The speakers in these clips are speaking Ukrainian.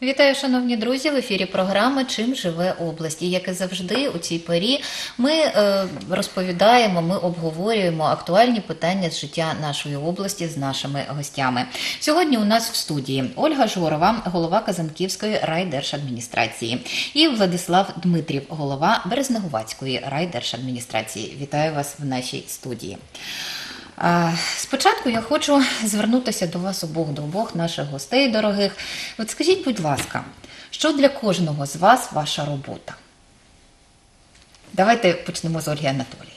Вітаю, шановні друзі! В ефірі програми «Чим живе область». І, як і завжди, у цій порі ми розповідаємо, ми обговорюємо актуальні питання з життя нашої області з нашими гостями. Сьогодні у нас в студії Ольга Жорова, голова Казанківської райдержадміністрації, і Владислав Дмитрів, голова Березнегуватської райдержадміністрації. Вітаю вас в нашій студії. Спочатку я хочу звернутися до вас обох, до обох наших гостей дорогих. От скажіть, будь ласка, що для кожного з вас ваша робота? Давайте почнемо з Ольги Анатоліївни.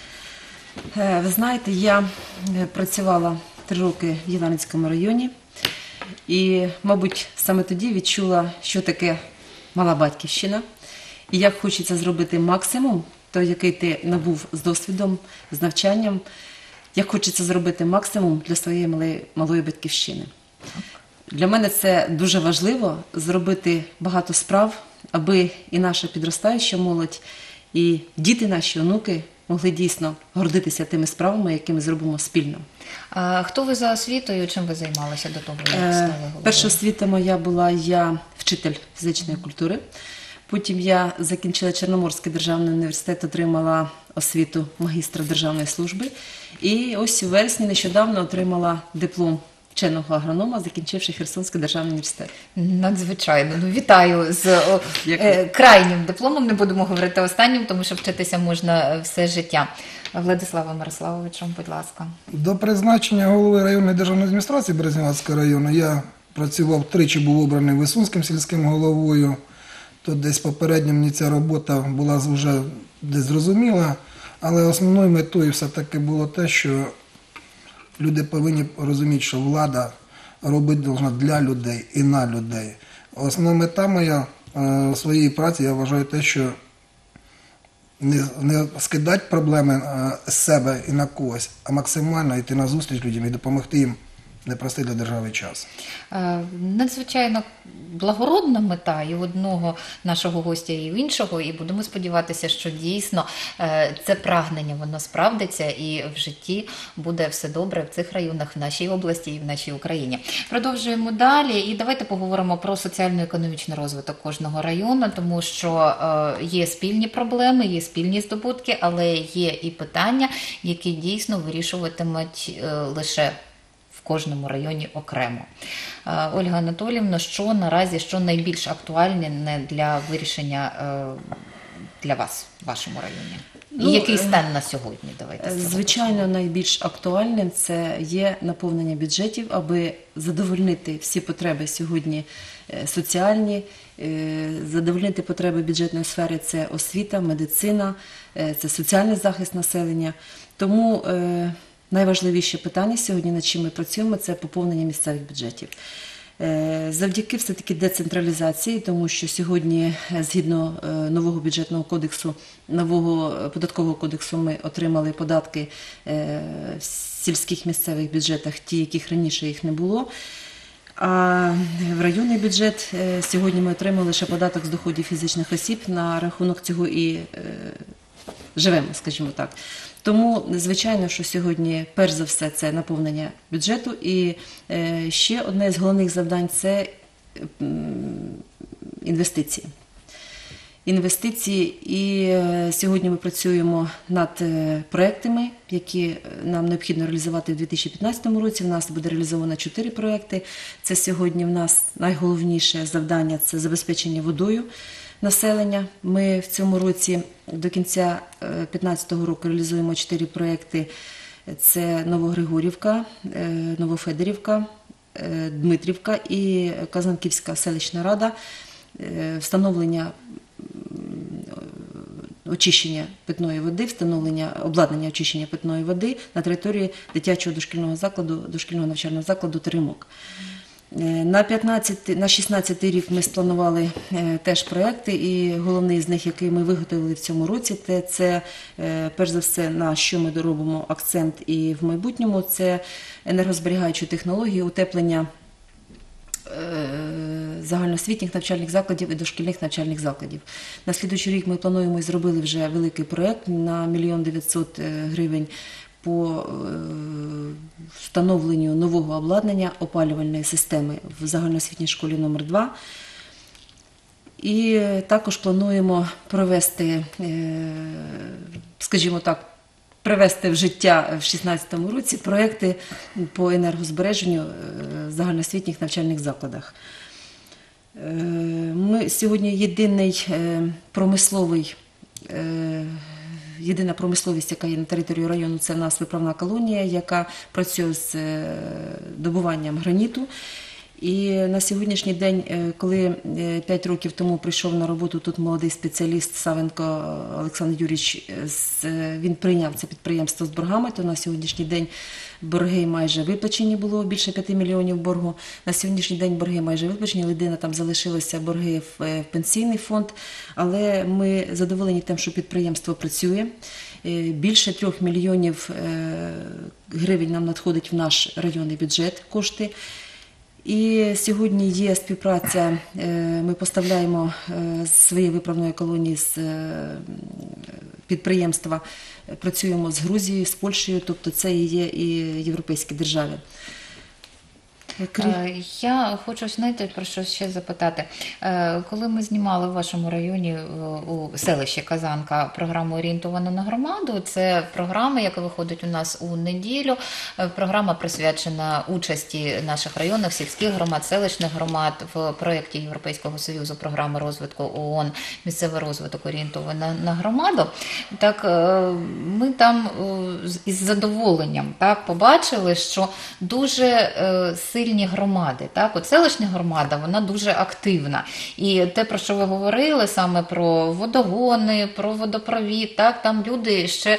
Ви знаєте, я працювала 3 роки в Єланівському районі і, мабуть, саме тоді відчула, що таке мала батьківщина і як хочеться зробити максимум, той, який ти набув з досвідом, з навчанням, як хочеться зробити максимум для своєї малої батьківщини. Для мене це дуже важливо – зробити багато справ, аби і наша підростаюча молодь, і діти наші, онуки могли дійсно гордитися тими справами, які ми зробимо спільно. А хто ви за освітою, чим ви займалися до того, як стали головою? Перша освіта моя була, я вчитель фізичної культури. Потім я закінчила Чорноморський державний університет, отримала освіту магістра державної служби. І ось у вересні нещодавно отримала диплом вченого агронома, закінчивши Херсонський державний університет. Надзвичайно. Вітаю з крайнім дипломом, не будемо говорити останнім, тому що вчитися можна все життя. Владислава Мирославовичу, будь ласка. До призначення голови районної державної адміністрації Березнегуватського району я працював, тричі був обраний Висунським сільським головою. То десь попередньо мені ця робота була вже десь зрозуміла, але основною метою все-таки було те, що люди повинні розуміти, що влада робить повинна для людей і на людей. Основна мета моя своєї праці, я вважаю те, що не скидати проблеми з себе і на когось, а максимально йти на зустріч людям і допомогти їм непростий для держави час. Надзвичайно благородна мета і одного нашого гостя, і іншого, і будемо сподіватися, що дійсно це прагнення, воно справдиться і в житті буде все добре в цих районах, в нашій області і в нашій Україні. Продовжуємо далі і давайте поговоримо про соціально-економічний розвиток кожного району, тому що є спільні проблеми, є спільні здобутки, але є і питання, які дійсно вирішуватимуть лише в кожному районі окремо. Ольга Анатоліївна, що наразі, що найбільш актуальне для вирішення для вас в вашому районі? І який стан на сьогодні? Давайте. Звичайно, найбільш актуальним це є наповнення бюджетів, аби задовольнити всі потреби сьогодні соціальні, задовольнити потреби бюджетної сфери – це освіта, медицина, це соціальний захист населення. Тому найважливіше питання сьогодні, над чим ми працюємо, це поповнення місцевих бюджетів. Завдяки все-таки децентралізації, тому що сьогодні, згідно нового бюджетного кодексу, нового податкового кодексу, ми отримали податки в сільських місцевих бюджетах, ті, яких раніше їх не було. А в районний бюджет сьогодні ми отримали лише податок з доходів фізичних осіб, на рахунок цього і живемо, скажімо так. Тому, звичайно, що сьогодні, перш за все, це наповнення бюджету. І ще одне з головних завдань – це інвестиції. Інвестиції. І сьогодні ми працюємо над проектами, які нам необхідно реалізувати в 2015 році. У нас буде реалізовано 4 проекти. Це сьогодні в нас найголовніше завдання – це забезпечення водою населення. Ми в цьому році до кінця 2015 року реалізуємо 4 проекти. Це Новогригорівка, Новофедорівка, Дмитрівка і Казанківська селищна рада. Встановлення очищення питної води, встановлення обладнання очищення питної води на території дитячого дошкільного закладу, дошкільного навчального закладу «Теремок». На 16 рік ми спланували теж проекти, і головний з них, який ми виготовили в цьому році, це перш за все, на що ми робимо акцент і в майбутньому, це енергозберігаючі технології, утеплення загальноосвітніх навчальних закладів і дошкільних навчальних закладів. На слідуючий рік ми плануємо і зробили вже великий проект на 1 900 000 гривень по встановленню нового обладнання опалювальної системи в загальноосвітній школі номер 2. І також плануємо провести, скажімо так, привести в життя в 2016 році проекти по енергозбереженню в загальноосвітніх навчальних закладах. Ми сьогодні єдина промисловість, яка є на території району, це в нас виправна колонія, яка працює з добуванням граніту. І на сьогоднішній день, коли 5 років тому прийшов на роботу тут молодий спеціаліст Савенко Олександр Юрійович, він прийняв це підприємство з боргами, то на сьогоднішній день борги майже виплачені, було більше 5 мільйонів боргу. На сьогоднішній день борги майже виплачені, єдине там залишилися борги в пенсійний фонд, але ми задоволені тим, що підприємство працює. Більше 3 мільйонів гривень нам надходить в наш районний бюджет кошти. І сьогодні є співпраця, ми поставляємо з своєї виправної колонії з підприємства, працюємо з Грузією, з Польщею, тобто це і є і європейські держави. Я хочу, знаєте, про що ще запитати. Коли ми знімали в вашому районі у селищі Казанка програму «Орієнтована на громаду», це програма, яка виходить у нас у неділю. Програма присвячена участі наших районних, сільських громад, селищних громад в проєкті Європейського Союзу програми розвитку ООН «Місцевий розвиток орієнтована на громаду». Так, ми там із задоволенням побачили, що дуже сильні громади. Так? От селищна громада, вона дуже активна. І те, про що ви говорили, саме про водогони, про водопровід, так? Там люди ще,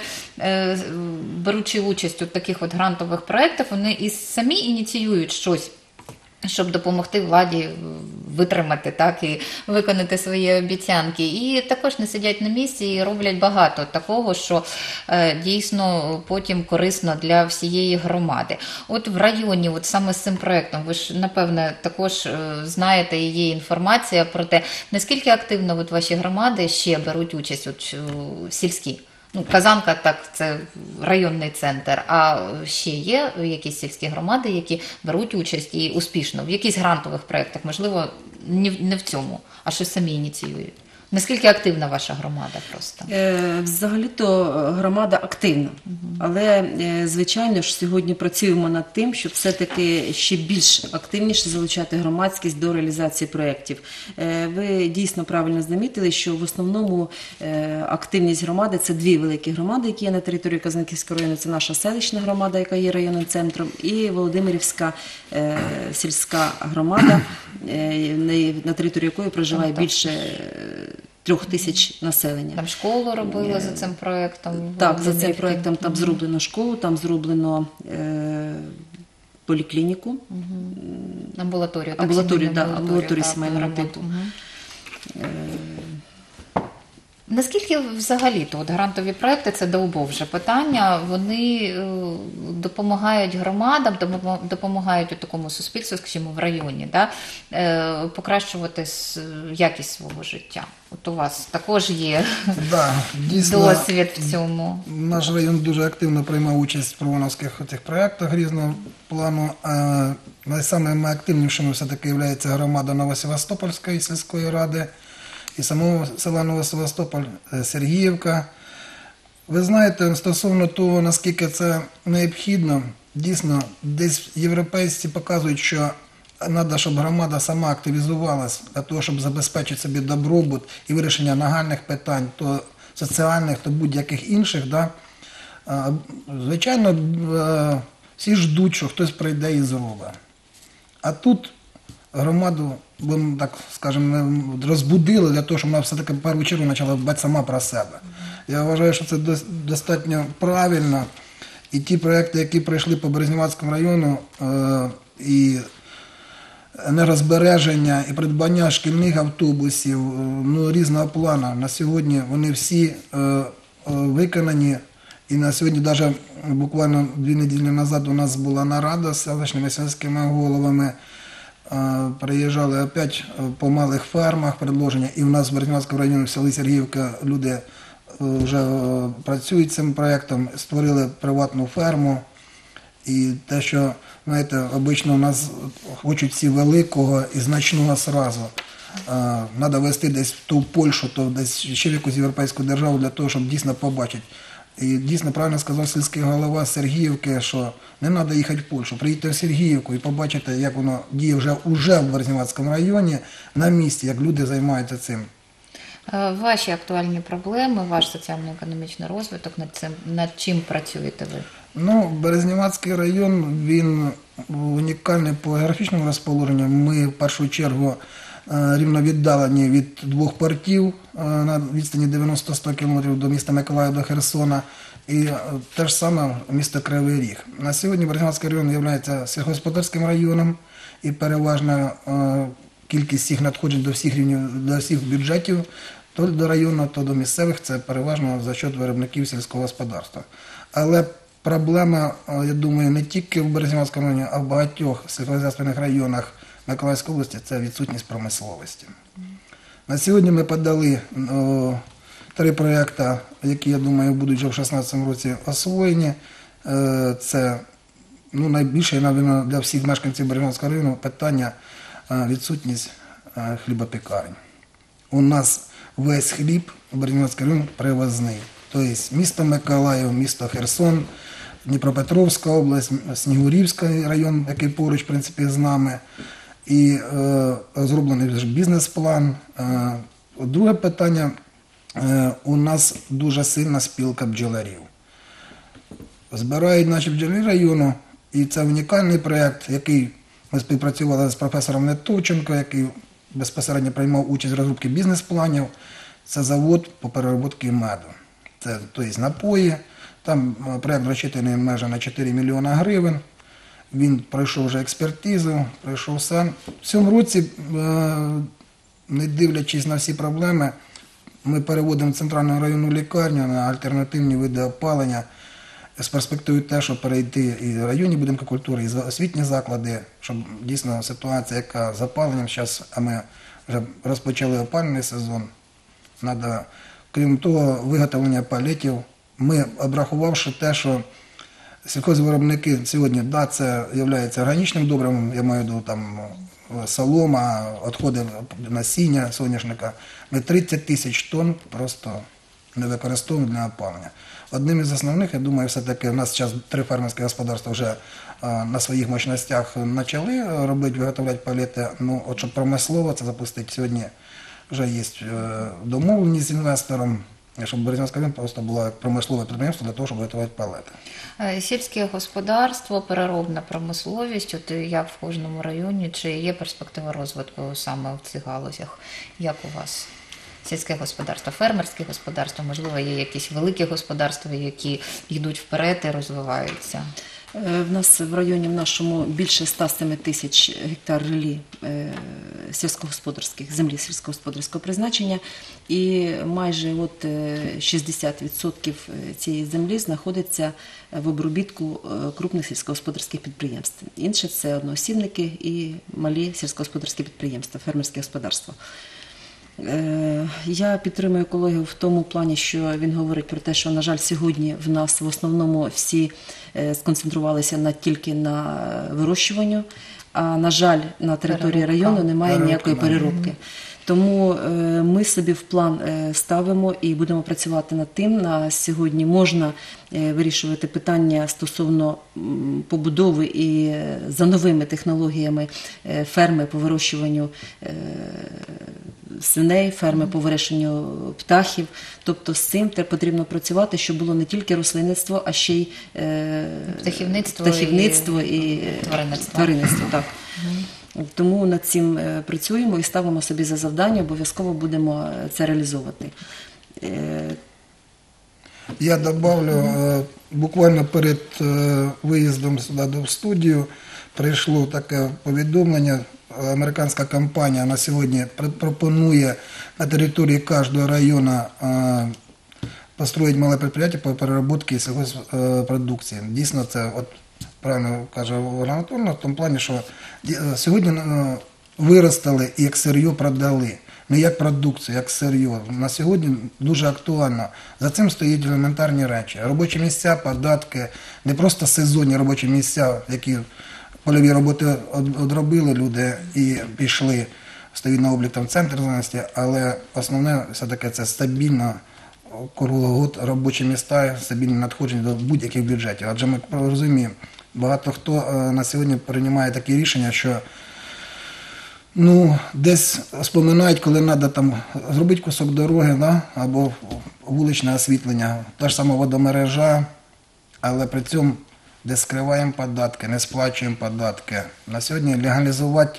беручи участь у таких от грантових проєктах, вони і самі ініціюють щось, щоб допомогти владі витримати, так, і виконати свої обіцянки. І також не сидять на місці і роблять багато такого, що дійсно потім корисно для всієї громади. От в районі, от саме з цим проєктом, ви ж, напевне, також знаєте, і є інформація про те, наскільки активно от ваші громади ще беруть участь от, сільські. Ну, Казанка, так, це районний центр, а ще є якісь сільські громади, які беруть участь і успішно в якихось грантових проєктах, можливо, не в цьому, а щось самі ініціюють. Наскільки активна ваша громада просто? Взагалі-то громада активна, але, звичайно ж, сьогодні працюємо над тим, щоб все-таки ще більш активніше залучати громадськість до реалізації проєктів. Ви дійсно правильно замітили, що в основному активність громади – це 2 великі громади, які є на території Казанківського району. Це наша селищна громада, яка є районним центром, і Володимирівська сільська громада, на території якої проживає більше 3 тисяч населення. Там школу робили за цим проєктом? Так, за цим проєктом там зроблено школу, там зроблено поліклініку. Амбулаторію. Амбулаторію сімейного типу. Наскільки взагалі-то от грантові проекти, це довбовже питання, вони допомагають громадам, допомагають у такому суспільству, скажімо, в районі, да, покращувати якість свого життя? От у вас також є досвід в цьому. Наш район дуже активно приймав участь в провоновських цих проєктах різного плану. Найсамим активнішим все-таки є громада Новосевастопольської сільської ради і самого села Новосевастополь, Сергіївка. Ви знаєте, стосовно того, наскільки це необхідно, дійсно, десь європейці показують, що треба, щоб громада сама активізувалась для того, щоб забезпечити собі добробут і вирішення нагальних питань, то соціальних, то будь-яких інших. Да? Звичайно, всі ждуть, що хтось прийде і зробить. А тут громаду, так скажімо, розбудили для того, щоб вона все-таки в першу чергу почала дбати сама про себе. Я вважаю, що це достатньо правильно. І ті проекти, які пройшли по Березнівацькому району, і енергозбереження, і придбання шкільних автобусів, різного плану, на сьогодні вони всі виконані. І на сьогодні, навіть буквально 2 неділі назад у нас була нарада з селищними сільськими головами. Приїжджали опять по малих фермах предложення, і в нас в Березнівацькому районі в селі Сергіївка люди вже працюють цим проєктом, створили приватну ферму. І те, що, знаєте, обично у нас хочуть всі великого і значного зразу. треба везти десь в ту Польщу, то десь ще в якусь європейську державу для того, щоб дійсно побачити. І дійсно правильно сказав сільський голова Сергіївки, що не треба їхати в Польщу, приїдьте в Сергіївку і побачите, як воно діє вже в Березнівацькому районі на місці, як люди займаються цим. Ваші актуальні проблеми, ваш соціально-економічний розвиток, над чим працюєте ви? Ну, Березнівацький район, він унікальний по географічному розположенню. Ми в першу чергу рівно віддалені від двох портів на відстані 90-100 км до міста Миколаїв, до Херсона. І те ж саме місто Кривий Ріг. На сьогодні Березнівацький район є сільськогосподарським районом і переважна кількість всіх надходжень до всіх рівнів, до всіх бюджетів, то до району, то до місцевих, це переважно за счет виробників сільського господарства. Але проблема, я думаю, не тільки в Березнівацькому районі, а в багатьох сільськогосподарських районах Миколаївської області – це відсутність промисловості. На сьогодні ми подали 3 проєкти, які, я думаю, будуть вже в 2016 році освоєні. Це найбільше, мабуть, для всіх мешканців Березнівацького району питання відсутність хлібопікарень. У нас весь хліб у Березнівацький район привозний. Тобто місто Миколаїв, місто Херсон, Дніпропетровська область, Снігурівський район, який поруч, в принципі, з нами. І зроблений вже бізнес-план. Друге питання, у нас дуже сильна спілка бджолярів. Збирають наші бджолярі району, і це унікальний проєкт, який ми співпрацювали з професором Нетовченко, який безпосередньо приймав участь в розробці бізнес-планів. Це завод по переробці меду. Це, тобто, напої. Там проєкт розчитаний майже на 4 мільйони гривень. Він пройшов вже експертизу, пройшов сам. В цьому році, не дивлячись на всі проблеми, ми переводимо центральну районну лікарню на альтернативні види опалення з перспективою те, щоб перейти і районні будинки культури, і освітні заклади, щоб дійсно ситуація, яка з опаленням зараз, а ми вже розпочали опалювальний сезон, треба, крім того, виготовлення палетів. Ми, обрахувавши те, що сільхозвиробники сьогодні, це є органічним добривом, я маю в виду там солома, відходи насіння соняшника. Ми 30 тисяч тонн просто не використовуємо для опалення. Одним із основних, я думаю, все-таки у нас зараз 3 фермерські господарства вже на своїх мощностях почали робити, виготовляти палети. От щоб промислово це запустити, сьогодні вже є домовленість з інвестором, щоб Березнівський район просто було промислове підприємство для того, щоб готувати палети. Сільське господарство, переробна промисловість, от як в кожному районі, чи є перспектива розвитку саме в цих галузях? Як у вас? Сільське господарство, фермерське господарство, можливо, є якісь великі господарства, які йдуть вперед і розвиваються? В нас в районі в нашому більше 107 тисяч гектар релі сільськогосподарських, землі сільськогосподарського призначення, і майже 60% цієї землі знаходиться в обробітку крупних сільськогосподарських підприємств. Інше – це одноосібники і малі сільськогосподарські підприємства, фермерські господарства. Я підтримую колегу в тому плані, що він говорить про те, що, на жаль, сьогодні в нас в основному всі сконцентрувалися тільки на вирощуванню, а, на жаль, на території району немає ніякої переробки. Тому ми собі в план ставимо і будемо працювати над тим. На сьогодні можна вирішувати питання стосовно побудови і за новими технологіями ферми по вирощуванню свиней, ферми по вирощуванню птахів. Тобто з цим потрібно працювати, щоб було не тільки рослинництво, а ще й птахівництво і тваринництво. Так. Тому над цим працюємо і ставимо собі за завдання, обов'язково будемо це реалізовувати. Я добавлю, буквально перед виїздом сюди в студію прийшло таке повідомлення. Американська компанія на сьогодні пропонує на території кожного району построїти мале підприємство по переробці сільгоспродукції. Дійсно, це правильно каже Ольга Анатольовна, в тому плані, що сьогодні виростили і як сир'є продали. Не як продукцію, як сир'є. На сьогодні дуже актуально. За цим стоять елементарні речі. Робочі місця, податки, не просто сезонні робочі місця, які польові роботи одробили люди і пішли. стоїть на облік там центр зайнятості, але основне все-таки це стабільно круглогод робочі місця, стабільне надходження до будь-яких бюджетів. Адже ми розуміємо, багато хто на сьогодні приймає такі рішення, що десь споминають, коли треба там зробити кусок дороги, да? Або вуличне освітлення, та ж сама водомережа, але при цьому десь скриваємо податки, не сплачуємо податки. На сьогодні легалізувати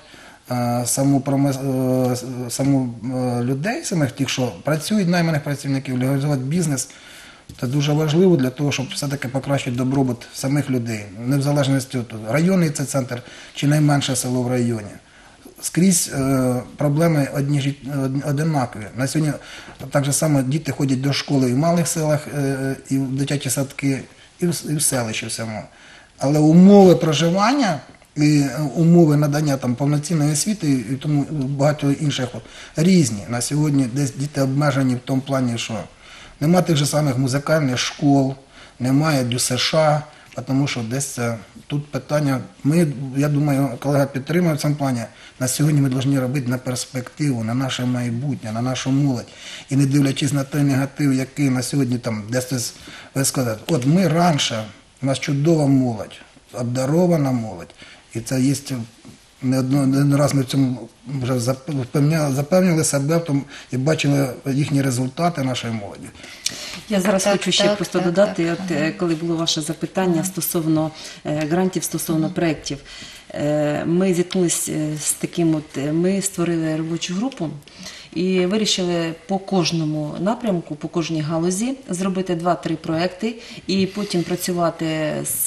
саму людей, самих тих, що працюють, найманих працівників, легалізувати бізнес, це дуже важливо для того, щоб все-таки покращити добробут самих людей. Не в залежності від районний це центр чи найменше село в районі. Скрізь проблеми однакові. На сьогодні так же само діти ходять до школи і в малих селах, і в дитячі садки, і в селищі всьому. Але умови проживання і умови надання там повноцінної освіти і тому багато інших різні. На сьогодні десь діти обмежені в тому плані, що нема тих же самих музикальних школ, немає ДЮСШ, тому що десь це тут питання. Я думаю, колега підтримує в цьому плані. На сьогодні ми повинні робити на перспективу, на наше майбутнє, на нашу молодь. І не дивлячись на той негатив, який на сьогодні там десь ви сказали, от ми раніше, у нас чудова молодь, обдарована молодь. І це є, не один раз ми в цьому вже запевнили себе в тому і бачили їхні результати нашої молоді. Я зараз хочу ще просто додати, коли було ваше запитання стосовно грантів, стосовно проєктів. Ми зіткнулися з таким, ми створили робочу групу і вирішили по кожному напрямку, по кожній галузі зробити 2-3 проєкти і потім працювати з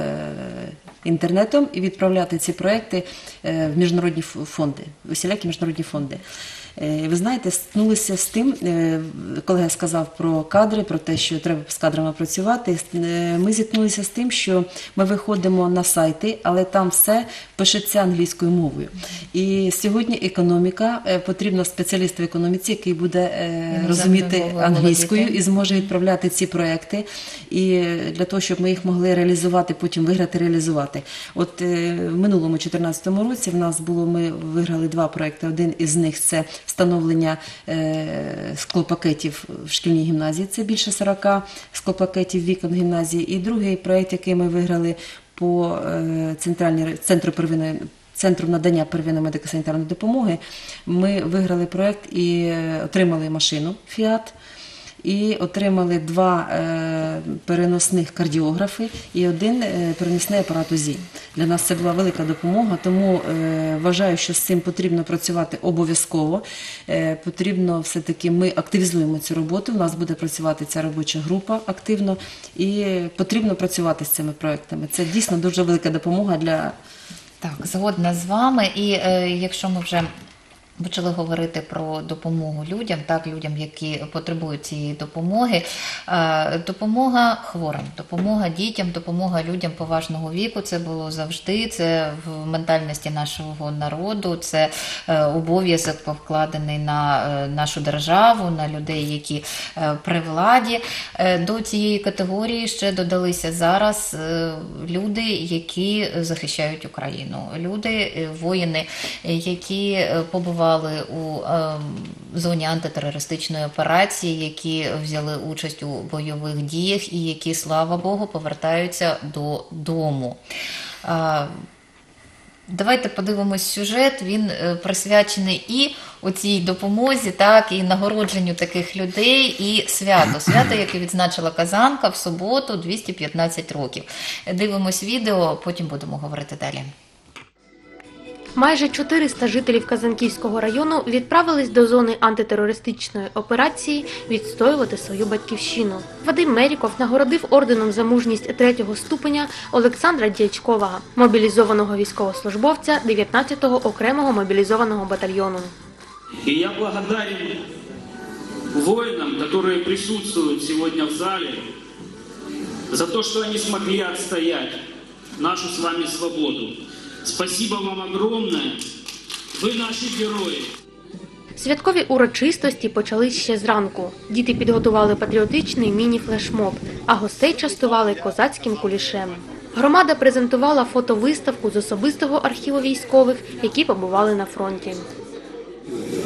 інтернетом і відправляти ці проєкти в міжнародні фонди, усілякі міжнародні фонди. Ви знаєте, стикнулися з тим, колега сказав про кадри, про те, що треба з кадрами працювати. Ми зіткнулися з тим, що ми виходимо на сайти, але там все пишеться англійською мовою. І сьогодні економіка, потрібно спеціаліст в економіці, який буде розуміти англійською і зможе відправляти ці проекти, і для того, щоб ми їх могли реалізувати, потім виграти, реалізувати. От в минулому 2014 році в нас було, ми виграли 2 проекти. Один із них – це встановлення склопакетів в шкільній гімназії, це більше 40 склопакетів вікон гімназії. І другий проєкт, який ми виграли по Центру надання первинної медико-санітарної допомоги, ми виграли проєкт і отримали машину «Фіат», і отримали 2 переносних кардіографи і 1 переносний апарат УЗІ. Для нас це була велика допомога, тому вважаю, що з цим потрібно працювати обов'язково. Потрібно все-таки, ми активізуємо цю роботу, у нас буде працювати ця робоча група активно, і потрібно працювати з цими проектами. Це дійсно дуже велика допомога для... Так, згодна з вами. І якщо ми вже почали говорити про допомогу людям, так, людям, які потребують цієї допомоги. Допомога хворим, допомога дітям, допомога людям поважного віку. Це було завжди, це в ментальності нашого народу, це обов'язок покладений на нашу державу, на людей, які при владі. До цієї категорії ще додалися зараз люди, які захищають Україну. Люди, воїни, які побували у зоні антитерористичної операції, які взяли участь у бойових діях і які, слава Богу, повертаються додому. Давайте подивимось сюжет, він присвячений і оцій допомозі, так, і нагородженню таких людей, і свято, яке відзначила Казанка в суботу, 215 років. Дивимось відео, потім будемо говорити далі. Майже 400 жителів Казанківського району відправились до зони антитерористичної операції відстоювати свою батьківщину. Вадим Меріков нагородив орденом за мужність 3-го ступеня Олександра Дячкова, мобілізованого військовослужбовця 19-го окремого мобілізованого батальйону. І я благодарен воїнам, які присутствують сьогодні в залі, за те, що вони змогли відстояти нашу з вами свободу. Спасибо вам огромное. Ви наші герої. Святкові урочистості почались ще зранку. Діти підготували патріотичний міні-флешмоб, а гостей частували козацьким кулішем. Громада презентувала фотовиставку з особистого архіву військових, які побували на фронті.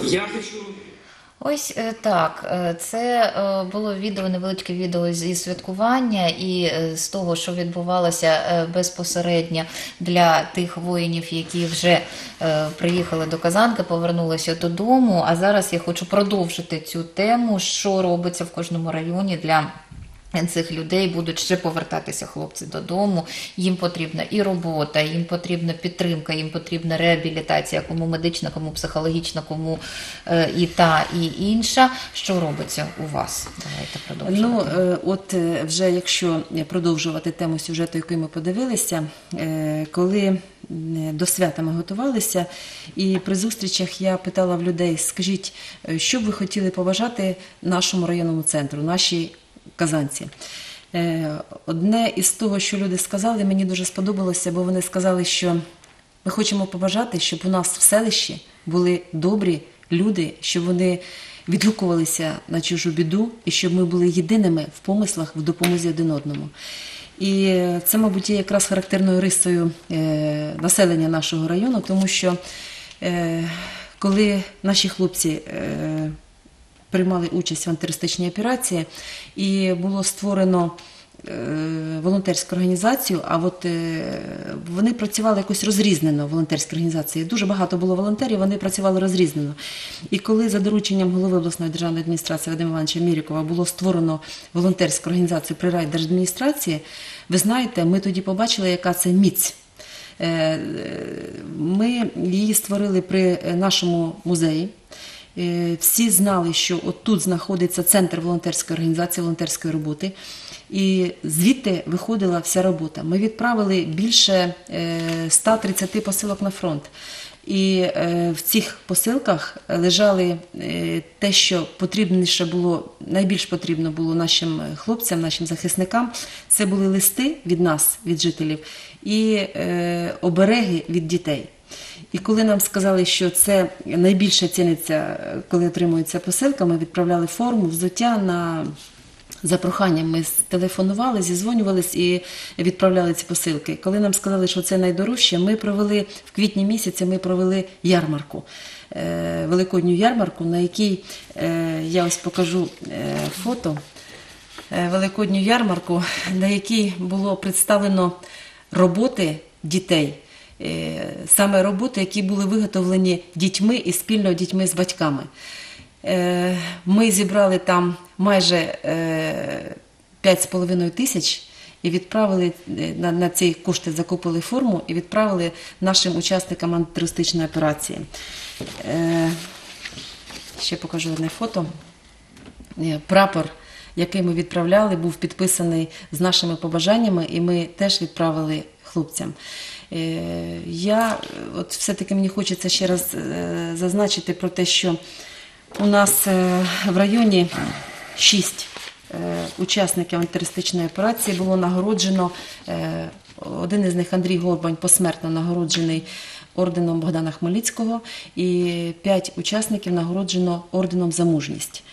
Я хочу Ось так. Це було відео, невеличке відео зі святкування і з того, що відбувалося безпосередньо для тих воїнів, які вже приїхали до Казанки, повернулися додому. А зараз я хочу продовжити цю тему, що робиться в кожному районі для цих людей. Будуть ще повертатися хлопці додому, їм потрібна і робота, їм потрібна підтримка, їм потрібна реабілітація, кому медична, кому психологічна, кому і та, і інша. Що робиться у вас? Давайте продовжуємо. От вже якщо продовжувати тему сюжету, який ми подивилися, коли до свята ми готувалися, і при зустрічах я питала в людей, скажіть, що б ви хотіли побажати нашому районному центру, нашій Казанці. Одне із того, що люди сказали, мені дуже сподобалося, бо вони сказали, що ми хочемо побажати, щоб у нас в селищі були добрі люди, щоб вони відгукувалися на чужу біду і щоб ми були єдиними в помислах, в допомозі один одному. І це, мабуть, є якраз характерною рисою населення нашого району, тому що коли наші хлопці приймали участь в антитерористичній операції, і було створено волонтерську організацію, а от вони працювали якось розрізнено, волонтерські організації. Дуже багато було волонтерів, вони працювали розрізнено. І коли за дорученням голови обласної державної адміністрації Вадима Івановича Мєрікова було створено волонтерську організацію при райдержадміністрації, ви знаєте, ми тоді побачили, яка це міць. Ми її створили при нашому музеї. Всі знали, що от тут знаходиться центр волонтерської організації, волонтерської роботи, і звідти виходила вся робота. Ми відправили більше 130 посилок на фронт. І в цих посилках лежали те, що потрібніше було, найбільш потрібно було нашим хлопцям, нашим захисникам. Це були листи від нас, від жителів, і обереги від дітей. І коли нам сказали, що це найбільше ціниться, коли отримується посилка, ми відправляли форму, взуття за проханням. Ми телефонували, зізвонювались і відправляли ці посилки. Коли нам сказали, що це найдорожче, ми провели в квітні місяці ярмарку, великодню ярмарку, на якій, я ось покажу фото, великодню ярмарку, на якій було представлено роботи дітей, саме роботи, які були виготовлені дітьми і спільно дітьми з батьками. Ми зібрали там майже 5,5 тисяч і відправили, на ці кошти закупили форму і відправили нашим учасникам антитерористичної операції. Ще покажу одне фото. Прапор, який ми відправляли, був підписаний з нашими побажаннями, і ми теж відправили хлопцям. Я, от все-таки мені хочеться ще раз зазначити про те, що у нас в районі 6 учасників антитерористичної операції було нагороджено. Один із них, Андрій Горбань, посмертно нагороджений орденом Богдана Хмельницького, і 5 учасників нагороджено орденом за мужність.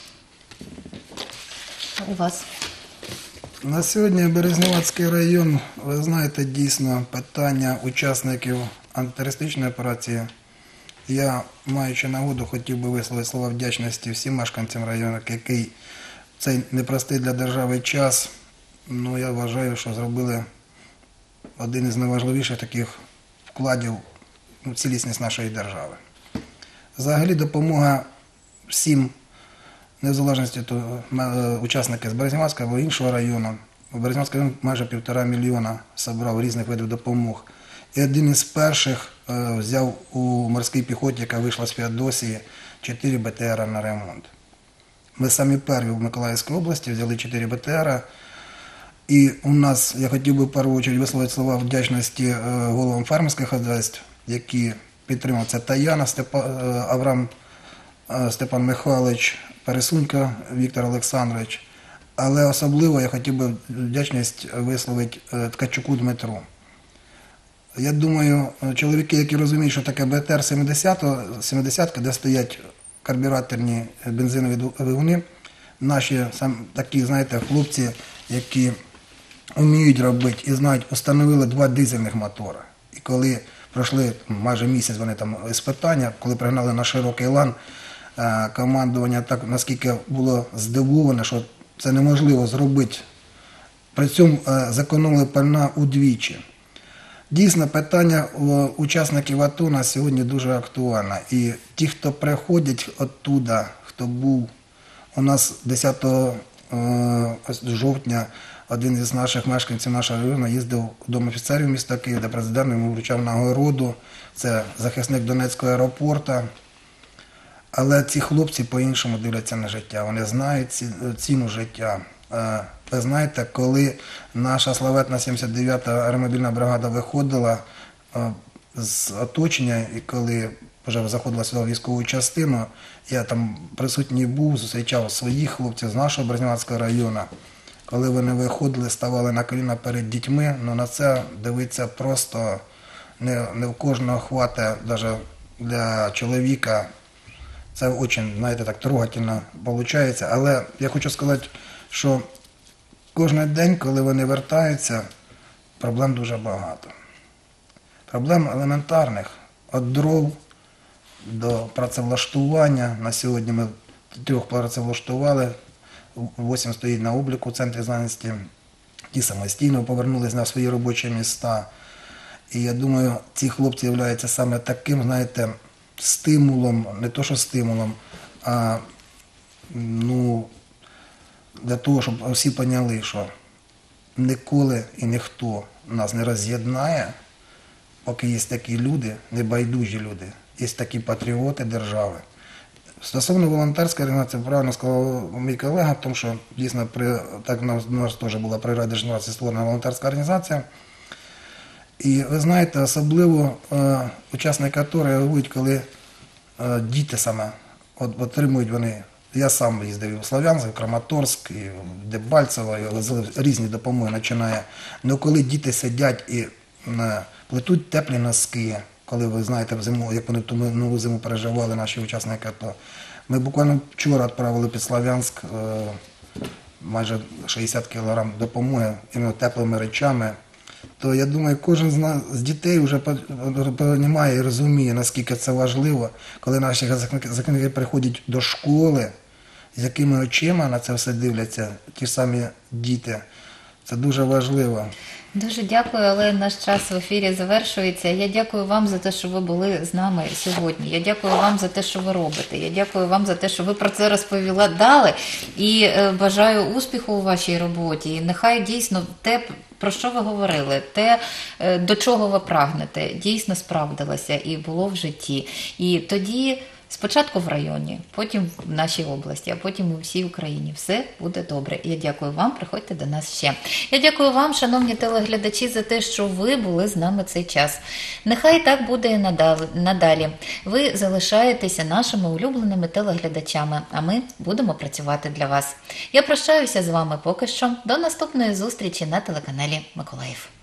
У вас? На сьогодні Березнівацький район, ви знаєте, дійсно питання учасників антитерористичної операції. Я, маючи нагоду, хотів би висловити слова вдячності всім мешканцям району, який в цей непростий для держави час, я вважаю, що зробили один із найважливіших таких вкладів в цілісність нашої держави. Взагалі допомога всім, незалежності учасники з Березнівацького або іншого району. Березнівацький район майже 1,5 мільйона зібрав різних видів допомог. І один із перших взяв у морській піхоті, яка вийшла з Феодосії, 4 БТР на ремонт. Ми самі перві в Миколаївській області взяли 4 БТР. І у нас, я хотів би в першу чергу висловити слова вдячності головам фермерських хазяйств, які підтримали. Це Таяна Авраам Степан Михайлович, Пересунько Віктор Олександрович. Але особливо я хотів би вдячність висловити Ткачуку Дмитру. Я думаю, чоловіки, які розуміють, що таке БТР-70, де стоять карбюраторні бензинові двигуни, наші такі, знаєте, хлопці, які вміють робити і знають, установили 2 дизельних мотора. І коли пройшли майже місяць вони там іспитання, коли пригнали на широкий лан, командування так наскільки було здивоване, що це неможливо зробити. При цьому зекономили пальна удвічі. Дійсно, питання учасників АТО на сьогодні дуже актуальне. І ті, хто приходять оттуда, хто був у нас 10 жовтня, один із наших мешканців нашого району їздив у Дом офіцерів міста Києва, де президент йому вручав нагороду. Це захисник Донецького аеропорту. Але ці хлопці по-іншому дивляться на життя. Вони знають ціну життя. Ви знаєте, коли наша славетна 79-та аеромобільна бригада виходила з оточення, і коли вже заходила сюди в військову частину, я там присутній був, зустрічав своїх хлопців з нашого Березнівацького району. Коли вони виходили, ставали на коліна перед дітьми, ну на це дивитися просто не в кожного хватає, навіть для чоловіка. Це дуже, знаєте, так трогательно виходить. Але я хочу сказати, що кожен день, коли вони вертаються, проблем дуже багато. Проблем елементарних. Від дров до працевлаштування. На сьогодні ми 3 працевлаштували, 8 стоїть на обліку в центрі зайнятості. Ті самостійно повернулись на свої робочі місця. І я думаю, ці хлопці являються саме таким, знаєте, стимулом, не то що стимулом, а для того, щоб всі поняли, що ніколи і ніхто нас не роз'єднає, поки є такі люди, небайдужі люди, є такі патріоти держави. Стосовно волонтерської організації, правильно сказав мій колега, тому що дійсно так у нас теж була при райдержадміністрації створена волонтерська організація. І ви знаєте, особливо учасники АТО реагують, коли діти саме отримують вони. Я сам їздив і в Слов'янськ, і в Краматорськ, і в Дебальцево, і різні допомоги починає. Але коли діти сидять і плетуть теплі носки, коли ви знаєте, як вони ту нову зиму переживали, наші учасники АТО. Ми буквально вчора відправили під Слов'янськ майже 60 кг допомоги, іменно теплими речами. То я думаю, кожен з дітей вже розуміє і розуміє, наскільки це важливо, коли наші захисники приходять до школи, з якими очима на це все дивляться ті ж самі діти. Це дуже важливо. Дуже дякую, але наш час в ефірі завершується. Я дякую вам за те, що ви були з нами сьогодні. Я дякую вам за те, що ви робите. Я дякую вам за те, що ви про це розповідали. І бажаю успіху у вашій роботі. І нехай дійсно те, про що ви говорили, те, до чого ви прагнете, дійсно справдилося і було в житті. І тоді спочатку в районі, потім в нашій області, а потім у всій Україні. Все буде добре. Я дякую вам, приходьте до нас ще. Я дякую вам, шановні телеглядачі, за те, що ви були з нами цей час. Нехай так буде і надалі. Ви залишаєтеся нашими улюбленими телеглядачами, а ми будемо працювати для вас. Я прощаюся з вами поки що. До наступної зустрічі на телеканалі Миколаїв.